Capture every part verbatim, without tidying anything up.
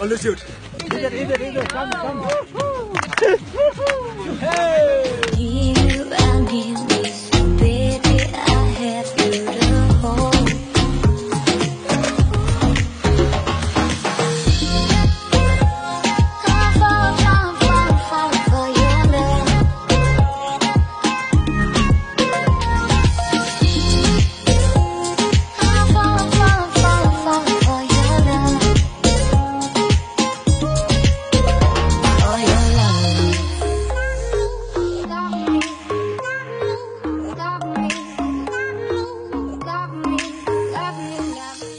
Alles gut. Idę, idę, idę, tam, tam. You and me, so baby, I have you to hold. I'm falling, falling, falling, falling for your love. I'm falling, falling, falling, falling for your love. For your love. Got me, got me, got me, got me, got me.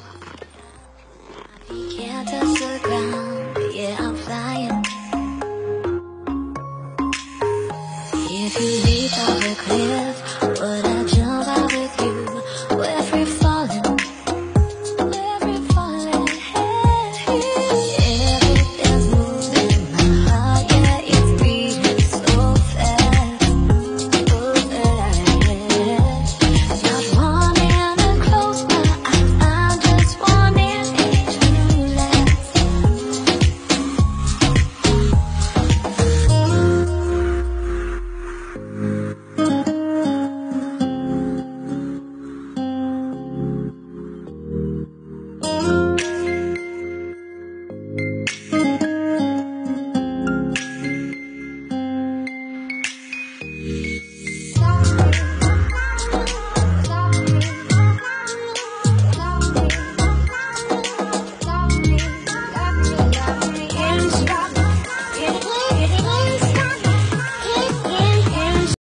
I can't touch the ground, but yeah, I'm flying. If you leave, I'll